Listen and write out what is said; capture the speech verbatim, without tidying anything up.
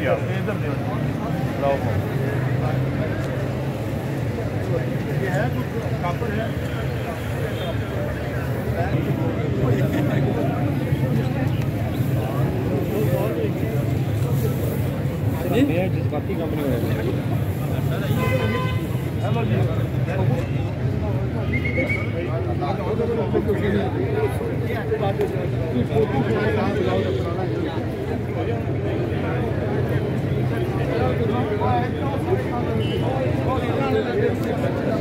यार इधर दे लाओ ये है कुछ कापड़ है ये जिस बाकी कंपनी में है